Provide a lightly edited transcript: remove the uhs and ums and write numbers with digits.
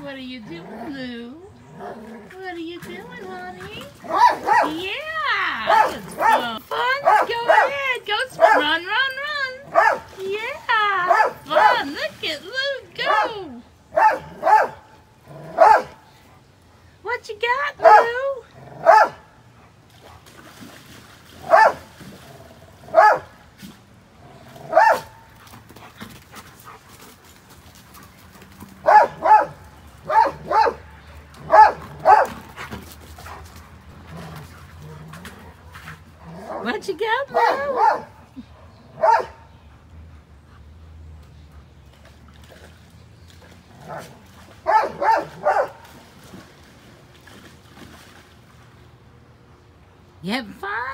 What are you doing, Lou? What are you doing, honey? Yeah! It's fun. Fun? Go ahead. Go run, run, run. Yeah! Fun. Look at Lou go. What you got, Lou? What you got, Lou? You having fun?